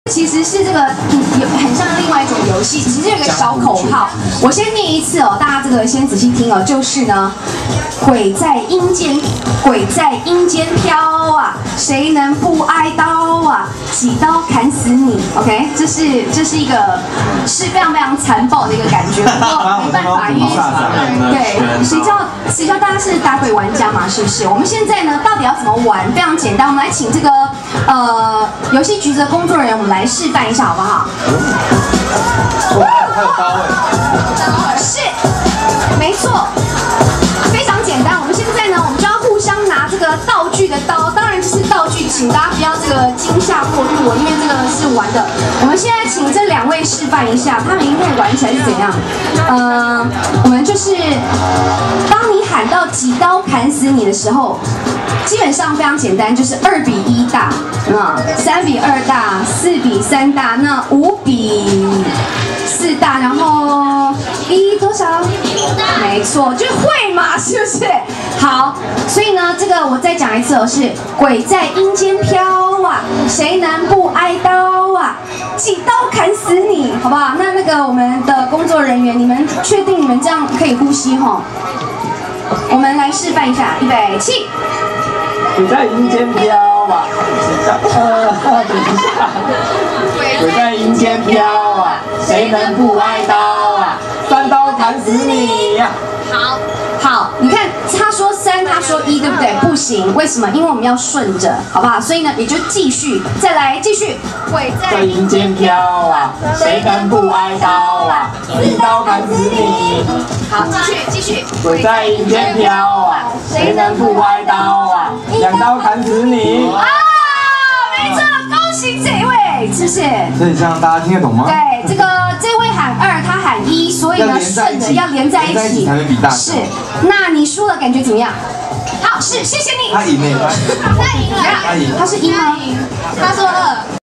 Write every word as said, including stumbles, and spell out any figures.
其实是这个有很像另外一种游戏，其实有个小口号，我先念一次哦，大家这个先仔细听哦，就是呢，鬼在阴间，鬼在阴间飘啊，谁能不挨刀啊？几刀砍死你 ，OK， 这是这是一个是非常非常残暴的一个感觉，不过没办法，因为对，谁叫谁叫大家是打鬼玩家嘛，是不是？我们现在呢，到底要怎么玩？非常简单，我们来请这个呃游戏局的工作人员，我们来示范一下好不好？ 哇，还有刀哎！ 是，没错，非常简单。我们现在呢，我们就要互相拿这个道具的刀，当然就是道具，请大家不要这个惊吓过度，因为这个是玩的。我们现在请这两位示范一下，他们应该玩起来是怎样？呃，我们就是当你喊到几刀砍死你的时候。基本上非常简单，就是二比一大，啊，三比二大，四比三大，那五比四大，然后一多少？没错，就是会嘛，是不是？好，所以呢，这个我再讲一次哦，是鬼在阴间飘啊，谁能不挨刀啊？几刀砍死你，好不好？那那个我们的工作人员，你们确定你们这样可以呼吸吼？我们来示范一下，预备起。 鬼在阴间飘啊，呃，等一下，鬼在阴间飘啊，谁能不挨刀啊？三刀砍死你呀！ 好，好，你看他说三，他说一，对不对？不行，为什么？因为我们要顺着，好不好？所以呢，你就继续，再来继续。鬼在阴间飘啊，谁能不挨刀啊？四刀砍死你。 好，继续继续。 鬼在阴间飘啊，谁能不挨刀啊？两刀砍死你。 啊，没错，恭喜这一位，是不是？ 所以这样大家听得懂吗？ 对，这个这位喊二，他喊一，所以呢顺着要连在一起， 才会比大。 是，那你输了感觉怎么样？好，是，谢谢你。 他赢了。 他赢了。 他赢。 他是一吗？ 他说二。